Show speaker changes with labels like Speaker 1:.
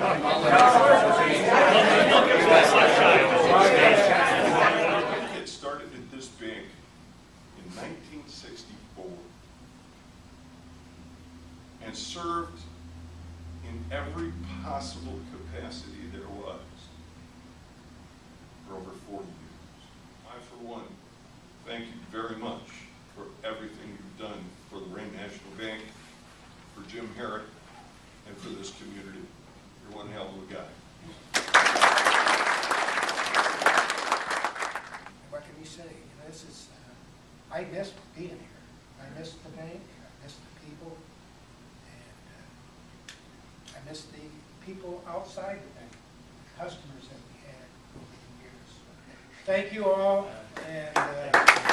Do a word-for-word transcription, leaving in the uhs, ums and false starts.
Speaker 1: It started at this bank in nineteen sixty-four and served in every possible capacity there was for over forty years. I, for one, thank you very much for everything you've done for the Lorain National Bank, for Jim Herrick, and for this community. You're one hell of a guy.
Speaker 2: What can you say? You know, this is, uh, I miss being here. I miss the bank, I miss the people, and uh, I miss the people outside the bank, customers that we had over the years. Thank you all, and uh,